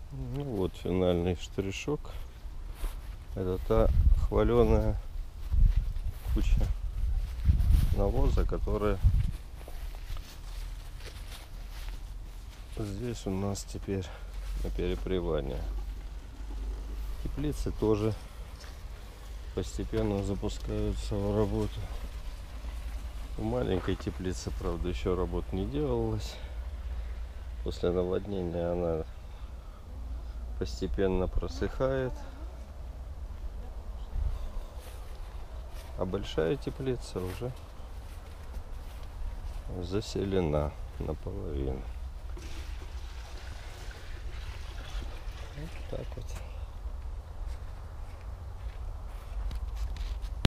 Ну вот финальный штришок. Это та хваленая куча навоза, которая здесь у нас теперь на перепревание. Теплицы тоже постепенно запускаются в работу. В маленькой теплице, правда, еще работа не делалась. После наводнения она постепенно просыхает. А большая теплица уже заселена наполовину. Вот так вот.